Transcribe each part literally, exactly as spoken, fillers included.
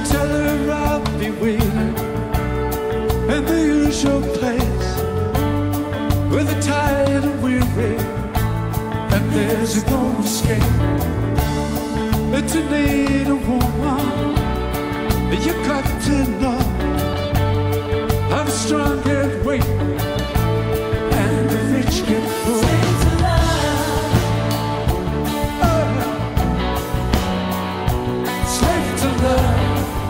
tell her I'll be waiting in the usual place, with the tired and weary, and there's no escape. It's a need a woman, you got to know I'm strong and weak, and the rich get poor. Slave to love. Oh. Slave to love.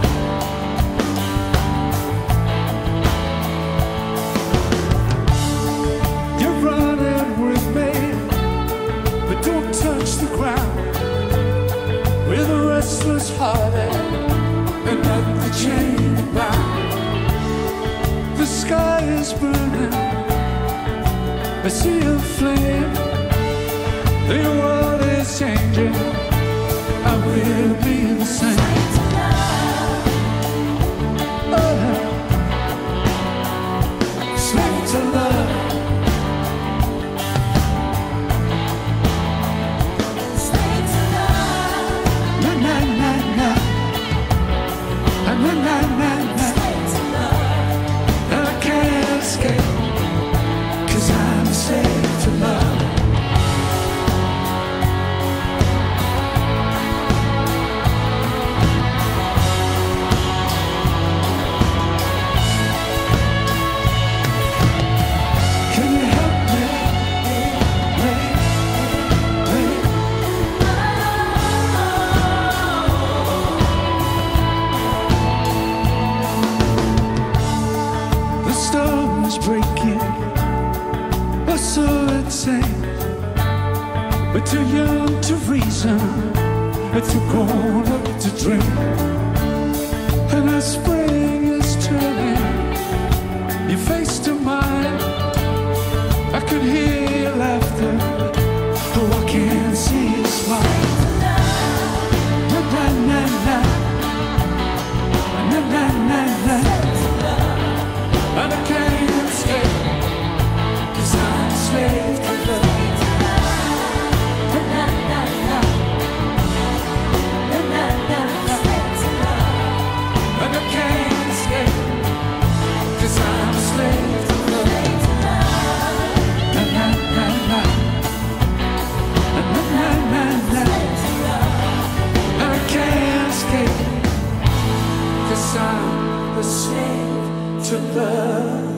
You're running with me, but don't touch the ground. With a restless heart and not the chain bound. The sky is burning, I see a flame. The world is changing, I will be the same. Oh, slave to love. Slave to love. Na na na na. Na na na na. Slave to love. I can't escape, 'cause I'm a slave to love. Can you help me? Wait, wait. The storm is breaking, or so it seems, but too young to reason, too grown up to dream. And the spring is turning your face to mine. I can hear your laughter, though I can't see your smile. Na na na na. Na na na na. And I can't escape, 'cause I'm a slave to love. Na na na na. Na na na na. And I can't escape, 'cause I'm a slave to love. Na na na na. Na na na na. And I can't escape, 'cause I'm a slave to love.